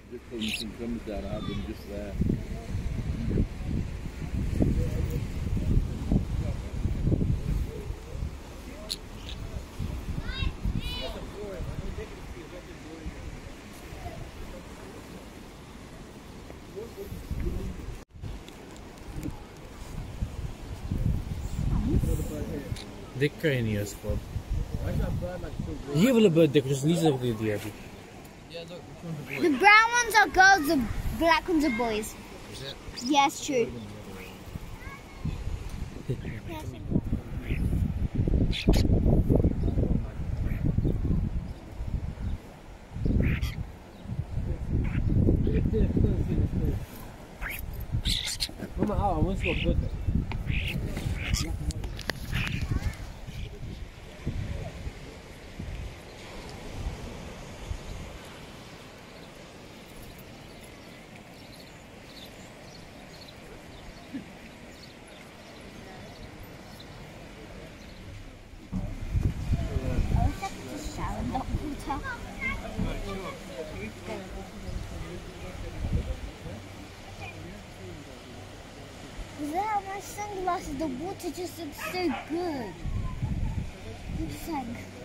Just putting some drums down, I have them just there. दिख रहे नहीं है उसको ये वाला बर्ड देखो जो नीचे दे दिया अभी The brown ones are girls, the black ones are boys. Is it? Yes, true. Mama, I want to go put it. Without my sunglasses, the water just looks so good. Looks like